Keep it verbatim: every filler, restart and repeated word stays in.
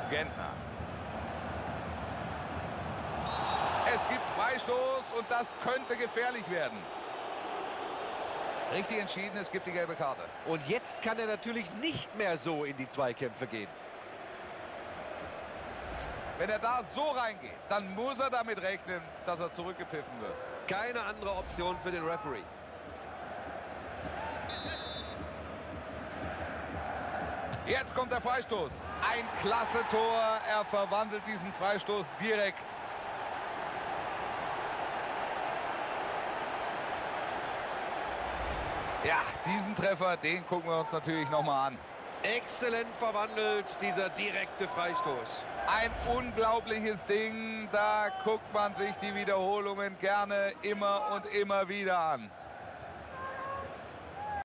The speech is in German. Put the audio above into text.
Gentner. Es gibt Freistoß und das könnte gefährlich werden. Richtig entschieden, es gibt die gelbe Karte. Und jetzt kann er natürlich nicht mehr so in die Zweikämpfe gehen. Wenn er da so reingeht, dann muss er damit rechnen, dass er zurückgepfiffen wird. Keine andere Option für den Referee. Jetzt kommt der Freistoß. Ein klasse Tor. Er verwandelt diesen Freistoß direkt. Ja, diesen Treffer, den gucken wir uns natürlich nochmal an. Exzellent verwandelt, dieser direkte Freistoß. Ein unglaubliches Ding. Da guckt man sich die Wiederholungen gerne immer und immer wieder an.